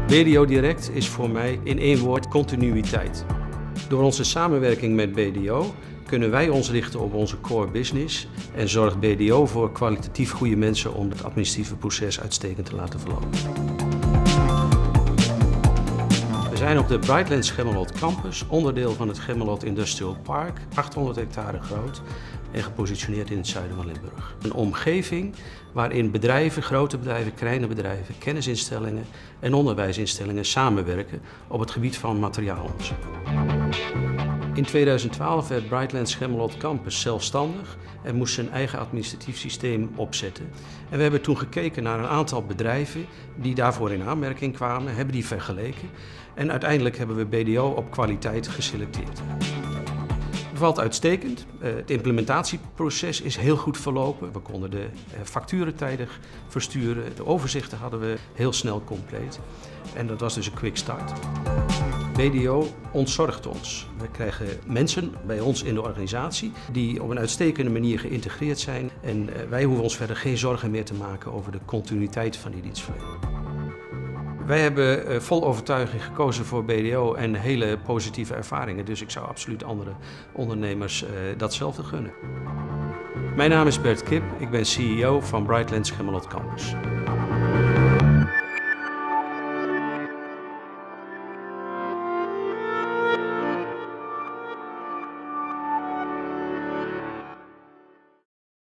BDO Direct is voor mij in één woord continuïteit. Door onze samenwerking met BDO kunnen wij ons richten op onze core business en zorgt BDO voor kwalitatief goede mensen om het administratieve proces uitstekend te laten verlopen. We zijn op de Brightlands Gemmelot Campus, onderdeel van het Gemmelot Industrial Park, 800 hectare groot en gepositioneerd in het zuiden van Limburg. Een omgeving waarin bedrijven, grote bedrijven, kleine bedrijven, kennisinstellingen en onderwijsinstellingen samenwerken op het gebied van materiaalonderzoek. In 2012 werd Brightlands Gemmelot Campus zelfstandig en moest zijn eigen administratief systeem opzetten. En we hebben toen gekeken naar een aantal bedrijven die daarvoor in aanmerking kwamen, hebben die vergeleken en uiteindelijk hebben we BDO op kwaliteit geselecteerd. Het valt uitstekend. Het implementatieproces is heel goed verlopen. We konden de facturen tijdig versturen. De overzichten hadden we heel snel compleet. En dat was dus een quick start. BDO ontzorgt ons. We krijgen mensen bij ons in de organisatie die op een uitstekende manier geïntegreerd zijn. En wij hoeven ons verder geen zorgen meer te maken over de continuïteit van die dienstverlening. Wij hebben vol overtuiging gekozen voor BDO en hele positieve ervaringen. Dus ik zou absoluut andere ondernemers datzelfde gunnen. Mijn naam is Bert Kip, ik ben CEO van Brightlands Gemmelot Campus.